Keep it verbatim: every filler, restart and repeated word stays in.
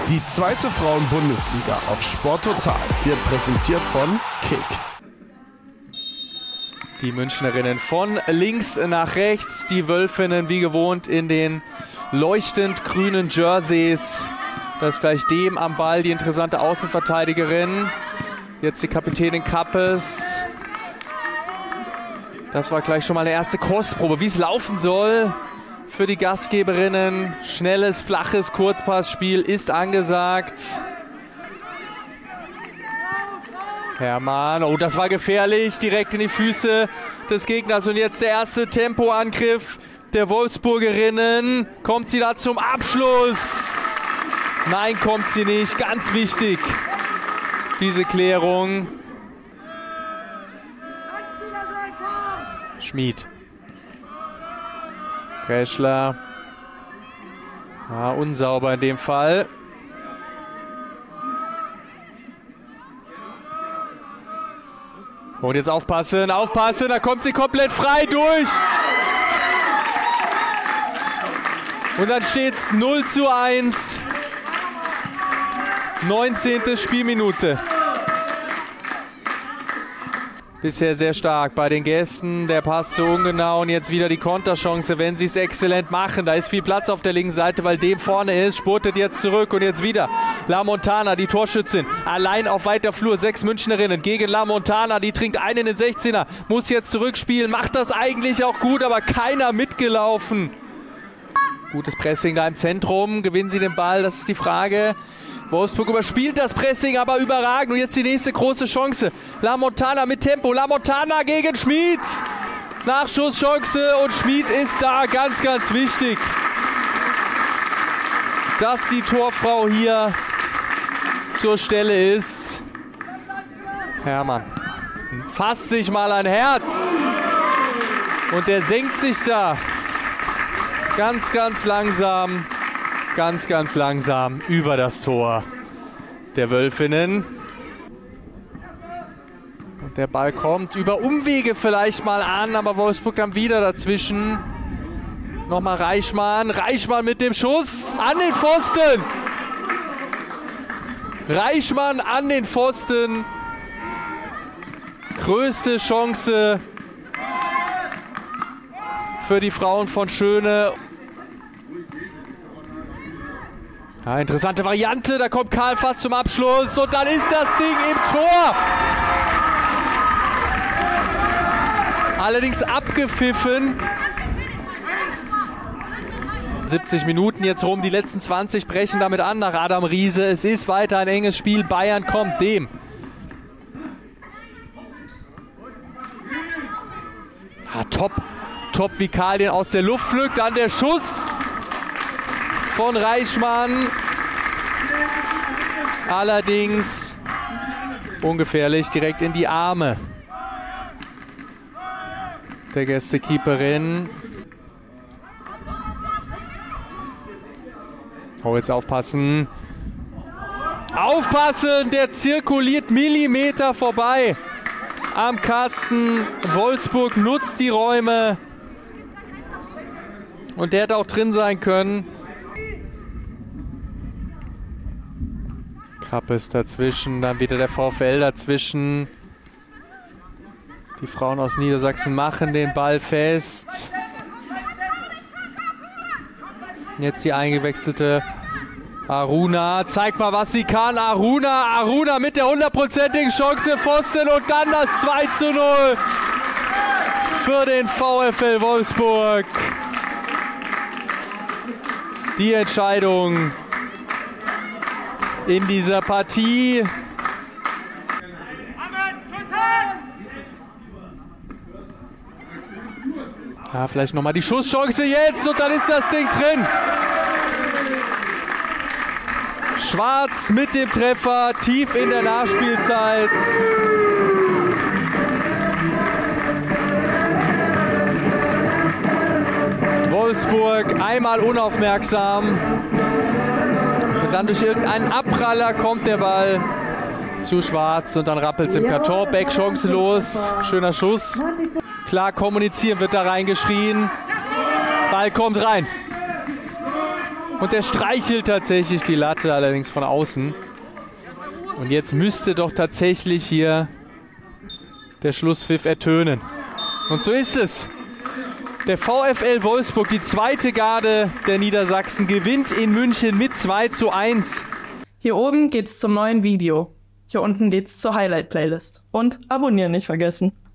Die zweite Frauen-Bundesliga auf Sport Total wird präsentiert von Kick. Die Münchnerinnen von links nach rechts, die Wölfinnen wie gewohnt in den leuchtend grünen Jerseys. Das ist gleich dem am Ball, die interessante Außenverteidigerin. Jetzt die Kapitänin Kappes. Das war gleich schon mal eine erste Kostprobe, wie es laufen soll für die Gastgeberinnen. Schnelles, flaches Kurzpassspiel ist angesagt. Hermann, oh, das war gefährlich, direkt in die Füße des Gegners. Und jetzt der erste Tempoangriff der Wolfsburgerinnen. Kommt sie da zum Abschluss? Nein, kommt sie nicht. Ganz wichtig, diese Klärung. Schmid. Reschler. Ja, unsauber in dem Fall. Und jetzt aufpassen, aufpassen, da kommt sie komplett frei durch. Und dann steht es null zu eins. neunzehnte Spielminute. Bisher sehr stark bei den Gästen. Der Pass zu ungenau und jetzt wieder die Konterchance, wenn sie es exzellent machen. Da ist viel Platz auf der linken Seite, weil dem vorne ist. Spurtet jetzt zurück und jetzt wieder La Montana, die Torschützin. Allein auf weiter Flur. Sechs Münchnerinnen gegen La Montana. Die trinkt einen in den sechzehner. Muss jetzt zurückspielen. Macht das eigentlich auch gut, aber keiner mitgelaufen. Gutes Pressing da im Zentrum. Gewinnen sie den Ball? Das ist die Frage. Wolfsburg überspielt das Pressing, aber überragend. Und jetzt die nächste große Chance. La Montana mit Tempo. La Montana gegen Schmid. Nachschusschance und Schmid ist da. Ganz, ganz wichtig, dass die Torfrau hier zur Stelle ist. Hermann fasst sich mal ein Herz. Und der senkt sich da. Ganz, ganz langsam. Ganz, ganz langsam über das Tor der Wölfinnen. Und der Ball kommt über Umwege vielleicht mal an, aber Wolfsburg dann wieder dazwischen. Nochmal Reichmann. Reichmann mit dem Schuss an den Pfosten. Reichmann an den Pfosten. Größte Chance für die Frauen von Schöne. Ja, interessante Variante, da kommt Karl fast zum Abschluss und dann ist das Ding im Tor. Allerdings abgepfiffen. siebzig Minuten jetzt rum, die letzten zwanzig brechen damit an nach Adam Riese. Es ist weiter ein enges Spiel, Bayern kommt dem. Ja, top, top wie Karl den aus der Luft pflückt, dann der Schuss von Reichmann. Allerdings ungefährlich, direkt in die Arme der Gästekeeperin. Oh, jetzt aufpassen. Aufpassen, der zirkuliert Millimeter vorbei am Kasten. Wolfsburg nutzt die Räume. Und der hätte auch drin sein können. Kappes dazwischen, dann wieder der VfL dazwischen. Die Frauen aus Niedersachsen machen den Ball fest. Jetzt die eingewechselte Aruna. Zeigt mal, was sie kann. Aruna, Aruna mit der hundertprozentigen Chance. Pfosten und dann das zwei zu null für den VfL Wolfsburg. Die Entscheidung in dieser Partie. Ja, vielleicht nochmal die Schusschance jetzt und dann ist das Ding drin. Schwarz mit dem Treffer, tief in der Nachspielzeit. Wolfsburg einmal unaufmerksam. Und dann durch irgendeinen Abpraller kommt der Ball zu Schwarz und dann rappelt es im Karton. Beck chancenlos. Schöner Schuss. Klar kommunizieren wird da reingeschrien. Ball kommt rein. Und der streichelt tatsächlich die Latte, allerdings von außen. Und jetzt müsste doch tatsächlich hier der Schlusspfiff ertönen. Und so ist es. Der VfL Wolfsburg, die zweite Garde der Niedersachsen, gewinnt in München mit zwei zu eins. Hier oben geht's zum neuen Video. Hier unten geht's zur Highlight-Playlist. Und abonnieren nicht vergessen.